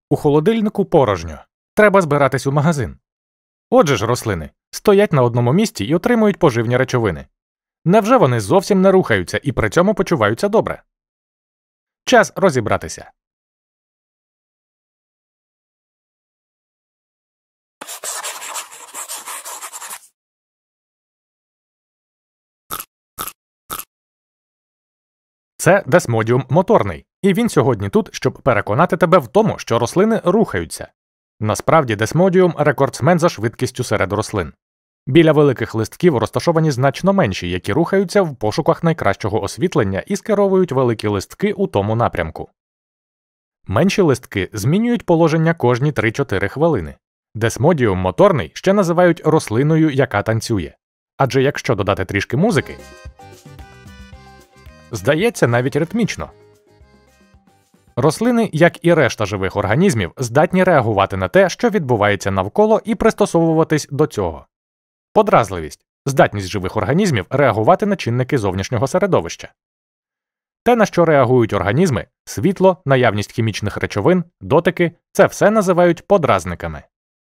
У холодильнику порожньо. Треба збиратись у магазин. Отже ж рослини стоять на одному місці і отримують поживні речовини. Невже вони зовсім не рухаються і при цьому почуваються добре? Час розібратися. Це десмодіум моторний, і він сьогодні тут, щоб переконати тебе в тому, що рослини рухаються. Насправді десмодіум – рекордсмен за швидкістю серед рослин. Біля великих листків розташовані значно менші, які рухаються в пошуках найкращого освітлення і скеровують великі листки у тому напрямку. Менші листки змінюють положення кожні 3-4 хвилини. Десмодіум моторний ще називають рослиною, яка танцює. Адже якщо додати трішки музики, здається навіть ритмічно. Рослини, як і решта живих організмів, здатні реагувати на те, що відбувається навколо, і пристосовуватись до цього. Подразливість – здатність живих організмів реагувати на чинники зовнішнього середовища. Те, на що реагують організми – світло, наявність хімічних речовин, дотики – це все називають подразниками.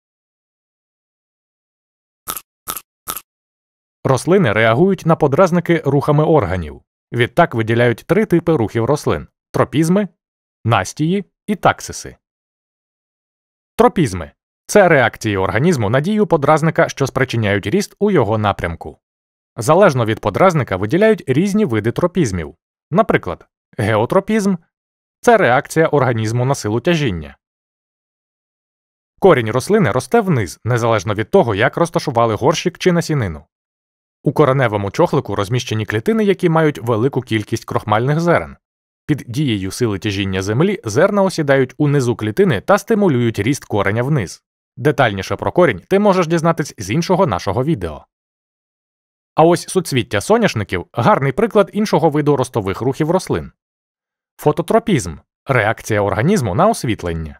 Рослини реагують на подразники рухами органів. Відтак виділяють 3 типи рухів рослин – тропізми, настії і таксиси. Тропізми – це реакції організму на дію подразника, що спричиняють ріст у його напрямку. Залежно від подразника виділяють різні види тропізмів. Наприклад, геотропізм – це реакція організму на силу тяжіння. Корінь рослини росте вниз, незалежно від того, як розташували горщик чи насінину. У кореневому чохлику розміщені клітини, які мають велику кількість крохмальних зерен. Під дією сили тяжіння землі зерна осідають унизу клітини та стимулюють ріст кореня вниз. Детальніше про корінь ти можеш дізнатись з іншого нашого відео. А ось суцвіття соняшників – гарний приклад іншого виду ростових рухів рослин. Фототропізм – реакція організму на освітлення.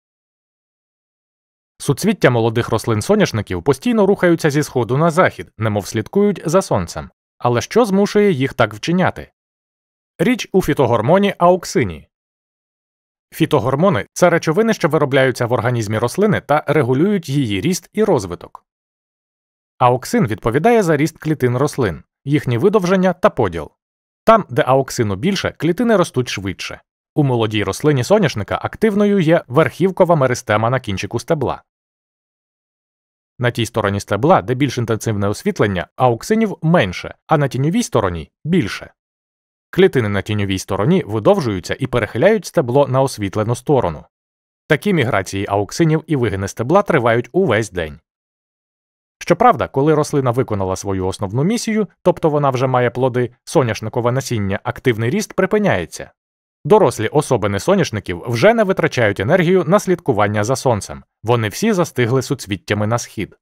Суцвіття молодих рослин соняшників постійно рухаються зі сходу на захід, немов слідкують за сонцем. Але що змушує їх так вчиняти? Річ у фітогормоні ауксині. Фітогормони – це речовини, що виробляються в організмі рослини та регулюють її ріст і розвиток. Ауксин відповідає за ріст клітин рослин, їхнє видовження та поділ. Там, де ауксину більше, клітини ростуть швидше. У молодій рослині соняшника активною є верхівкова меристема на кінчику стебла. На тій стороні стебла, де більш інтенсивне освітлення, ауксинів менше, а на тіньовій стороні – більше. Клітини на тіньовій стороні видовжуються і перехиляють стебло на освітлену сторону. Такі міграції ауксинів і вигини стебла тривають увесь день. Щоправда, коли рослина виконала свою основну місію, тобто вона вже має плоди, соняшникове насіння, активний ріст припиняється. Дорослі особини соняшників вже не витрачають енергію на слідкування за сонцем. Вони всі застигли суцвіттями на схід.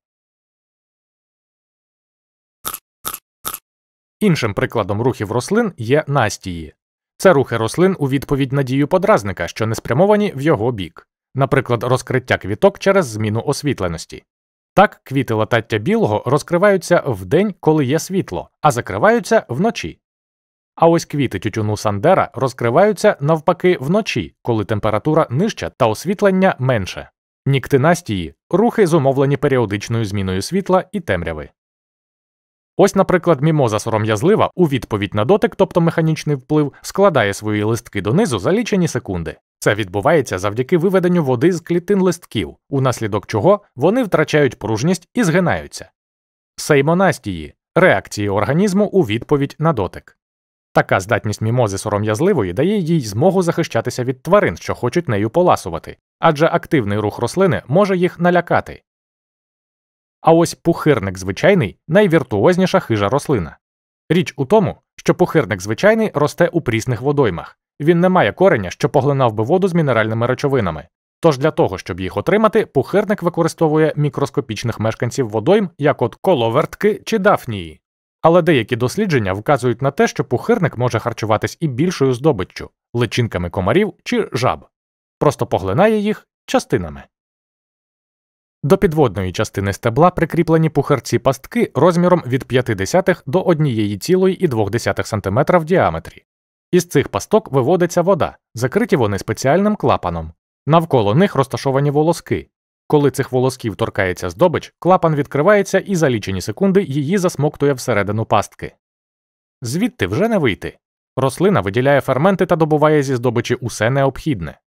Іншим прикладом рухів рослин є настії. Це рухи рослин у відповідь на дію подразника, що не спрямовані в його бік. Наприклад, розкриття квіток через зміну освітленості. Так, квіти латаття білого розкриваються вдень, коли є світло, а закриваються вночі. А ось квіти тютюну сандера розкриваються навпаки вночі, коли температура нижча та освітлення менше. Ніктинастії – рухи, зумовлені періодичною зміною світла і темряви. Ось, наприклад, мімоза сором'язлива у відповідь на дотик, тобто механічний вплив, складає свої листки донизу за лічені секунди. Це відбувається завдяки виведенню води з клітин листків, унаслідок чого вони втрачають пружність і згинаються. Сеймонастії – реакції організму у відповідь на дотик. Така здатність мімози сором'язливої дає їй змогу захищатися від тварин, що хочуть нею поласувати, адже активний рух рослини може їх налякати. А ось пухирник звичайний – найвіртуозніша хижа рослина. Річ у тому, що пухирник звичайний росте у прісних водоймах. Він не має кореня, що поглинав би воду з мінеральними речовинами. Тож для того, щоб їх отримати, пухирник використовує мікроскопічних мешканців водойм, як от коловертки чи дафнії. Але деякі дослідження вказують на те, що пухирник може харчуватись і більшою здобиччю – личинками комарів чи жаб. Просто поглинає їх частинами. До підводної частини стебла прикріплені пухирці-пастки розміром від 0,5 до 1,2 см в діаметрі. Із цих пасток виводиться вода, закриті вони спеціальним клапаном. Навколо них розташовані волоски. Коли цих волосків торкається здобич, клапан відкривається і за лічені секунди її засмоктує всередину пастки. Звідти вже не вийти. Рослина виділяє ферменти та добуває зі здобичі усе необхідне.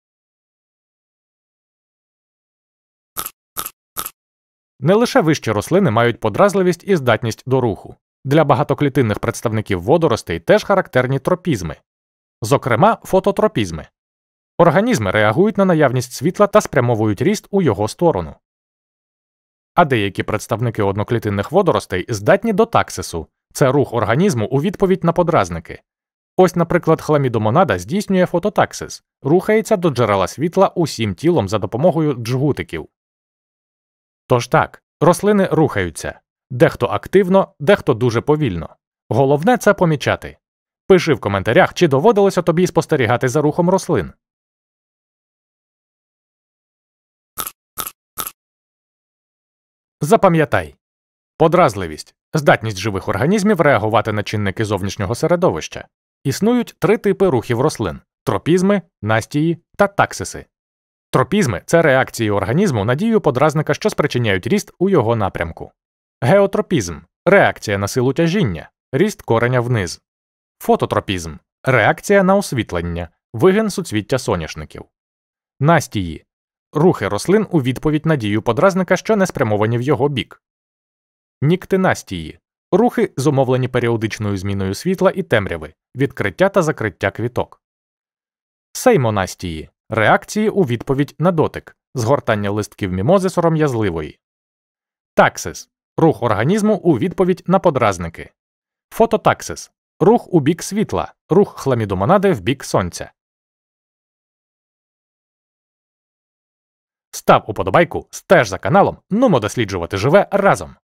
Не лише вищі рослини мають подразливість і здатність до руху. Для багатоклітинних представників водоростей теж характерні тропізми. Зокрема, фототропізми. Організми реагують на наявність світла та спрямовують ріст у його сторону. А деякі представники одноклітинних водоростей здатні до таксису – це рух організму у відповідь на подразники. Ось, наприклад, хламідомонада здійснює фототаксис – рухається до джерела світла усім тілом за допомогою джгутиків. Тож так, рослини рухаються. Дехто активно, дехто дуже повільно. Головне – це помічати. Пиши в коментарях, чи доводилося тобі спостерігати за рухом рослин. Запам'ятай. Подразливість – здатність живих організмів реагувати на чинники зовнішнього середовища. Існують три типи рухів рослин – тропізми, настії та таксиси. Тропізми – це реакції організму на дію подразника, що спричиняють ріст у його напрямку. Геотропізм – реакція на силу тяжіння, ріст кореня вниз. Фототропізм – реакція на освітлення, вигин суцвіття соняшників. Настії – рухи рослин у відповідь на дію подразника, що не спрямовані в його бік. Ніктинастії – рухи, зумовлені періодичною зміною світла і темряви, відкриття та закриття квіток. Сеймонастії – реакції у відповідь на дотик, згортання листків мімози сором'язливої. Таксис – рух організму у відповідь на подразники. Фототаксис – рух у бік світла, рух хламідомонади в бік сонця. Став уподобайку, стеж за каналом, нумо досліджувати живе разом!